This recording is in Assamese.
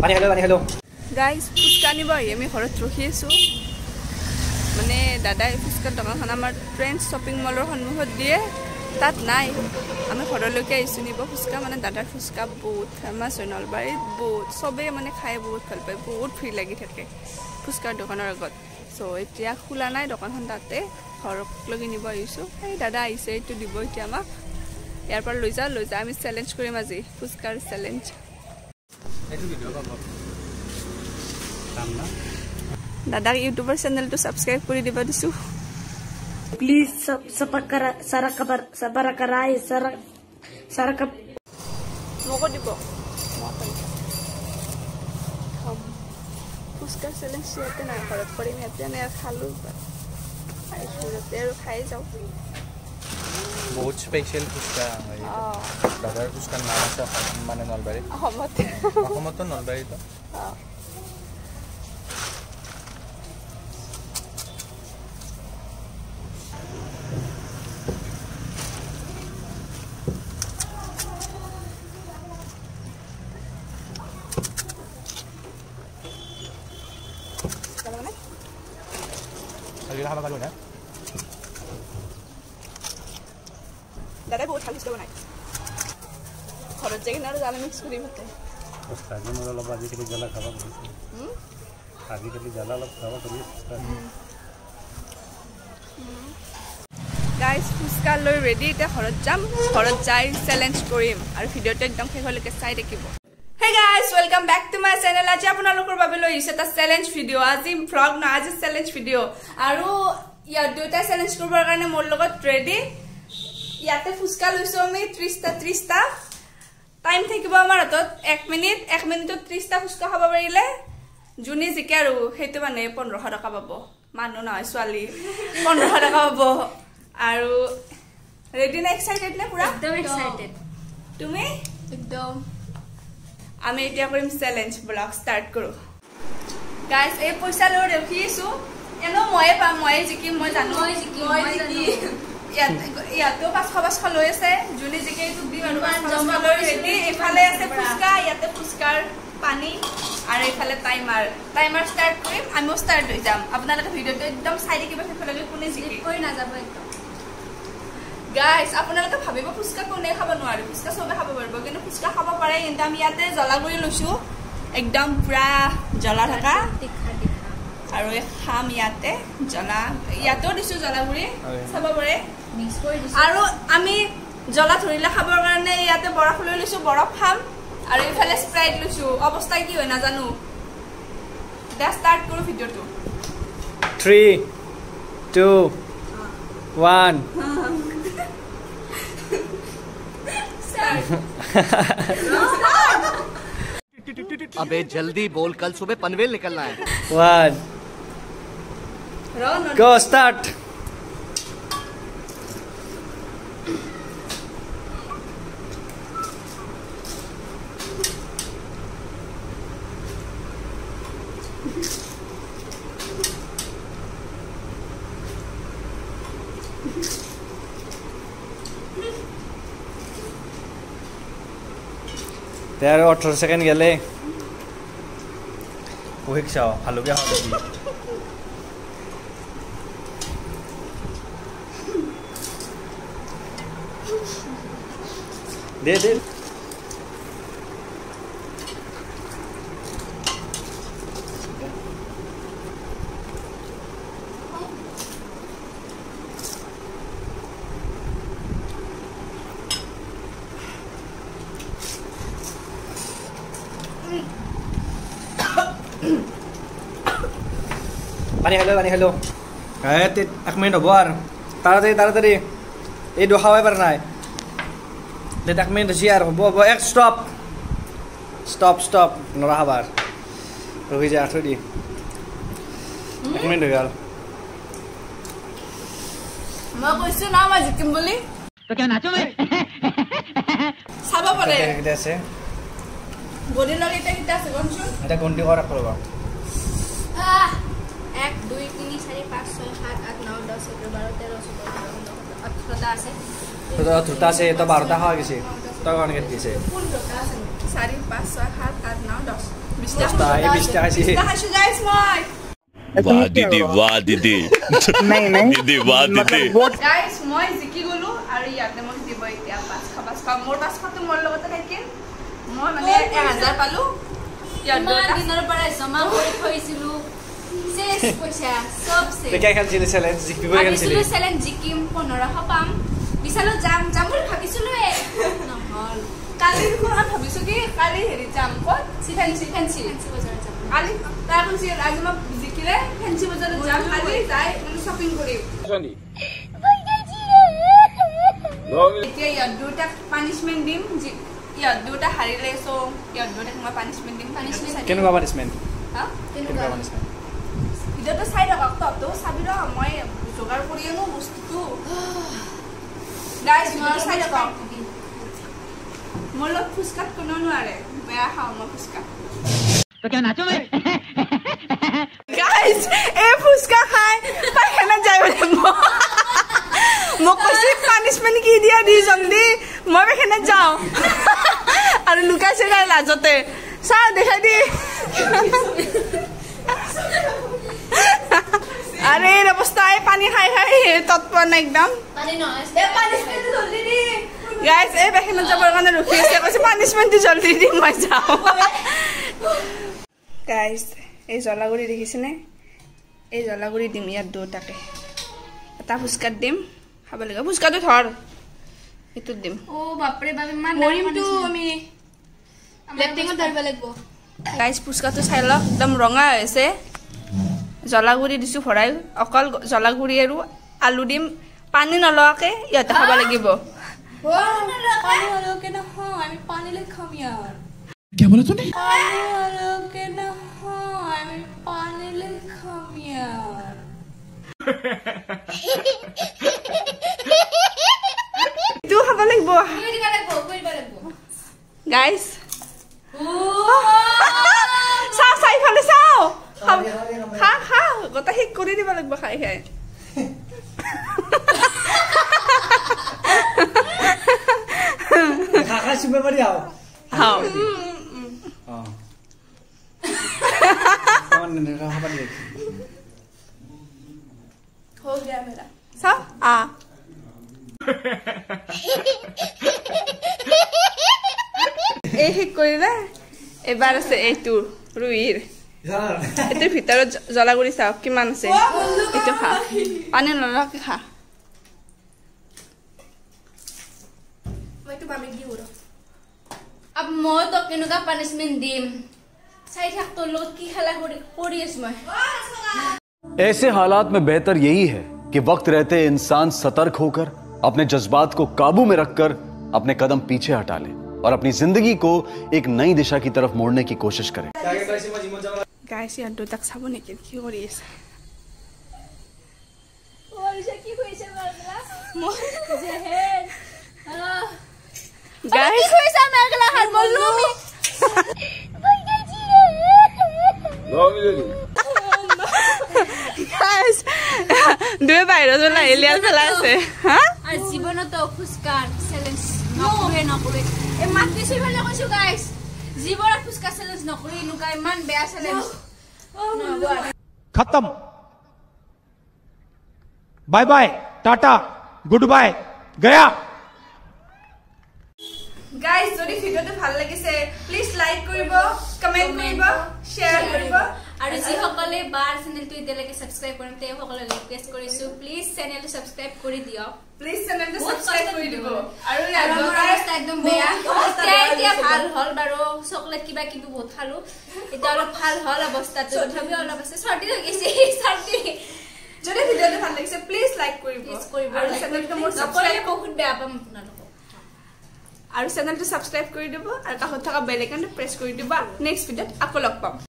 পানী খালো গাইজ ফুচকা আনিব আহি আমি ঘৰত ৰখি আছোঁ মানে দাদাই ফুচকাৰ দোকানখন আমাৰ ট্ৰেন্ড শ্বপিং মলৰ সন্মুখত দিয়ে তাত নাই আমি ঘৰলৈকে আহিছোঁ নিব ফুচকা মানে দাদাৰ ফুচকা বহুত ফেমাছ হয় নলবাৰীত বহুত চবেই মানে খাই বহুত ভাল পায় বহুত ভিৰ লাগি থাকে ফুচকাৰ দোকানৰ আগত চ' এতিয়া খোলা নাই দোকানখন তাতে ঘৰলৈকে নিব আহিছোঁ এই দাদা আহিছে এইটো দিব এতিয়া আমাক ইয়াৰ পৰা লৈ যা আমি চেলেঞ্জ কৰিম আজি ফুচকাৰ চেলেঞ্জ দাদাক ইউটিউবৰ চেনেলটো ছাবস্ক্ৰাইব কৰি দিব দিছোঁ प्लीज सबर कराए मोको দিব ফুচকাৰ চেলেঞ্জ ইয়াতে নাই ঘৰত কৰিম ইয়াতে নাই খালোঁ ইয়াতে আৰু খাই যাওঁ বহুত স্পেচিয়েল ফুচকা দাদাৰ ফুচকাৰ নাম আছে মানে নলবাৰীত অসমতো নলবাৰীত দাদাই বহুত ভাল ফুচকা বনায় ঘৰত যাই কিনে আৰু জ্বালা মিক্স কৰি ভাতে অলপ আজিকালি জ্বালা খাব আজিকালি জ্বালা অলপ খাব কৰি গাইজ ফুচকা লৈ ৰেডি এতিয়া ঘৰত যাম ঘৰত যাই চেলেঞ্জ কৰিম আৰু ভিডিঅ'টো একদম শেষলৈকে চাই থাকিব Hey guys, welcome back to my channel. আজি আপোনালোকৰ বাবে লৈ আহিছো এটা চেলেঞ্জ ভিডিঅ' আজি ভ্লগ না আজি চেলেঞ্জ ভিডিঅ' আৰু ইয়াত দুটা চেলেঞ্জ কৰিবৰ কাৰণে মোৰ লগত ৰেডি ইয়াতে ফুচকা লৈছো আমি 30টা টাইম থাকিব আমাৰ হাতত 1 মিনিটত 30টা ফুচকা খাব পাৰিলে জুনি জিকে আৰু সেইটো মানে 1500 টকা পাব মানুহ নহয় ছোৱালী 1500 টকা পাব আৰু ৰেডি না এক্সাইটেড নে পুৰা एकदम एक्साइटेड তুমি একদম আমি এতিয়া কৰিম চেলেঞ্জ ব্লগ ষ্টাৰ্ট কৰো গাইস এই পইচা লৈ ৰখিছো এনো মই জিকিম মই জানো মই জিকিম ইয়াতো 500 লৈ আছে জুনি জিকে এইটো দিম আৰু 500 লৈ ৰেডি এফালে আছে ফুচকা ইয়াতে ফুচকাৰ পানী আৰু এফালে টাইমাৰ ষ্টাৰ্ট কৰিম আমিও ষ্টাৰ্ট হৈ যাম আপোনালোকে ভিডিঅ'টো একদম চাই থাকিব সেফালে কোনে জিকি কৈ না যাব একদম গাইস আপোনালোকে ভাবিব ফুচকা কোনে খাব নোৱাৰে ফুচকা সবে খাব পাৰিব কিন্তু ফুচকা খাব পাৰে কিন্তু আমি ইয়াতে জলাগুৰি লৈছো একদম পুৰা জলা থকা আৰু খাম ইয়াতে জলা ইয়াতেও দিছো জলাগুৰি চাব পাৰে মিক্স কৰি দিছো আৰু আমি জলা ধৰিলে খাবৰ কাৰণে ইয়াতে বৰফ লৈ লৈছো বৰফ খাম আৰু ইফালে স্প্ৰাইট লৈছো অৱস্থা কি হয় নাজানো দা ষ্টাৰ্ট কৰো ভিডিঅ'টো 3 2 1 अबे जल्दी बोल कल सुबह पनवेल निकलना है 1 go start There are 18 seconds gele. Quick show. Hello, we have Did. Pani hello. Kahit 1 minute buar. Taratari. Ei do hawai par nai. Let 1 minute siar. Bo stop. Stop. Nora habar. Rohi ja thodi. 1 minute gal. Ma koisu na ma jikim boli. तो क्या नाचो मैं Saba pare. Kita ase. Bodi lagi kita ase gonsun. Eta konti kora korba. 1 2 3 4 5 6 7 8 9 10 11 12 13 14 আছে তো তুতা আছে তো 12টা খাওয়া গেছে তো কোন গেছে 4 5 6 7 8 9 10 Basta, eh, bista kasi. Bista kasi guys, moi. वाह दीदी नहीं दीदी वाह दीदी Guys, moi ziki golo aru yate moi dibo etia pas ka mor pas ka to mor logote thake moi mane 1000 palu ইমান দিনৰ পৰা জমা কৰি থৈছিলো শেষ পইচা সব শেষ তে কি খেলছিলে চ্যালেঞ্জ জিকিবই খেলছিলে চ্যালেঞ্জ জিকিম 1500 পাম বিশালো যাম বুলি ভাবিছিলো নহল কালি কোন ভাবিছো কি কালি হেৰি যাম কত ফেন্সি বজাৰ যাম কালি তাৰ কোন আজি মই জিকিলে ফেন্সি বজাৰত যাম কালি যাই মানে শপিং কৰিম এতিয়া ইয়াত দুটা পানিশমেন্ট দিম ইয়াত দুটা হাৰিলে সো ইয়াত দুটা মই পানিশমেন্ট দিম কেনেকুৱা পানিশমেন্ট হা কেনেকুৱা পানিশমেন্ট ভিডিওটো চাই থাকক তো চাবি ৰ মই যোগাৰ কৰি আনো বস্তুটো গাইস মই চাই থাকক মোৰ লগ ফুসকাত কোনো নোৱাৰে বেয়া খাওঁ মই ফুসকা तो क्या नाचो मैं गाइस ए फुसका खाए पर खाना जाए मो कोसी पनिशमेंट की दिया दी जल्दी मैं भी खाना जाओ और लुका से गाय लाजते सा देखा दी अरे रबस्ता है पानी खाए खाए तत्पर ना एकदम পানী নহয় ए पनिशमेंट जल्दी दी गाइस ए बेखना जाबर কাৰণে ৰখি আছে কৈছে পনিশমেন্ট জল্দি দি মই যাও গাইস এই জলাগুৰি দেখিছেনে এই জলাগুৰি দিম ইয়াত দুটাকে এটা ফুসকাত দিম খাব লাগে ফুসকাটো ধৰ এটো দিম ও বাপৰে বাপ ইমান মৰিমটো আমি লেপটিংত ধৰিব লাগিব গাইস ফুসকাটো চাই লওক একদম ৰঙা হৈছে জলাগুৰি দিছো ভৰাই অকল জলাগুৰি আৰু আলু দিম পানী নলৱাকে ইয়াতে খাব লাগিব পানী হলকে নহয় আমি পানী লৈ খাম ইয়াৰ क्या बोला तूने পানী হলকে নহয় আমি পানী লৈ খাম ইয়াৰ ইটো খাব লাগিব গাইস চাও চাই ফালে চাও খা খা গোটা ঠিক কৰি দিব লাগিব খাই খাই খাখা সুবে পাৰি আও হাও কোন নে খাখা পাৰি हो गया मेरा सब आ এই ঠিক কৰিলে এবাৰ আছে এইটো ৰুইৰ এটোৰ ভিতৰত জলাগুৰি চাও কিমান আছে এটো খা পানী নলকে খা মই তো ভাবি দিও अब মই তো কেনেকা পানিশমেন্ট দিম চাই থাক তোৰ লগত কি খেলা কৰি আছ মই ऐसे हालात में बेहतर यही है कि वक्त रहते इंसान सतर्क होकर अपने जज्बात को काबू में रखकर अपने कदम पीछे हटा ले और अपनी जिंदगी को एक नई दिशा की तरफ मोड़ने की कोशिश करे गाइस यार दो तक साबु नेके কি কৰি আছে ওলছে কি কইছে মাগলা জেহের गाइस কইছে মাগলা হাত বললু गाइस দুই বাইরে জলা এলিয়াল ফেলা আছে হ্যাঁ আর জীবনত ফুসকার চ্যালেঞ্জ নকৰে এ মাতি সিফালে কৈছো গাইস জীবনত ফুসকা চ্যালেঞ্জ নকৰি নুকা ইমান বেয়া চ্যালেঞ্জ खत्म bye bye tata good bye गया गाइस যদি ভিডিওটো ভাল লাগিছে প্লিজ লাইক কৰিব কমেন্ট কৰিব শেয়াৰ কৰিব আৰু যি সকলে বাৰ চেনেলটো ইতেলৈকে সাবস্ক্ৰাইব কৰে তে সকলে ৰিকুৱেষ্ট কৰিছো প্লিজ চেনেলটো সাবস্ক্ৰাইব কৰি দিয়ক প্লিজ চেনেলটো সাবস্ক্ৰাইব কৰি দিব আৰু আমাৰ অৱস্থা একদম বেয়া এতিয়া ভাল হল বাৰু চকলেট কিবা কিবি বহুত খালো এটা অলপ ভাল হল অৱস্থাটো তথাপিও অলপ আছে সৰ্দি হৈ গৈছে সৰ্দি যদি ভিডিওটো ভাল লাগিছে প্লিজ লাইক কৰিব আৰু চেনেলটো মোৰ সাবস্ক্ৰাইব বহুত বেয়া পাম আপোনালোকক আৰু চেনেলটো সাবস্ক্ৰাইব কৰি দিব আৰু কাষত থকা বেল আইকনটো প্ৰেছ কৰি দিবা নেক্সট ভিডিওত আকৌ লগ পাম